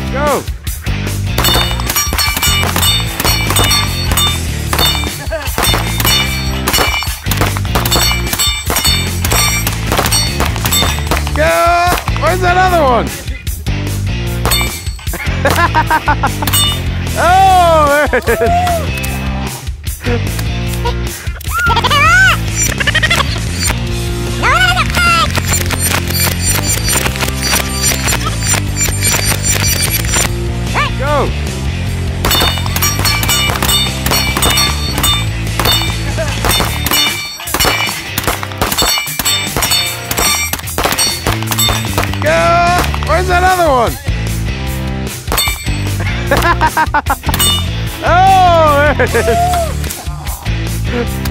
Go! Go! Where's that other one? Oh, there it is! Go! Go! Where's that other one? Oh, there it is!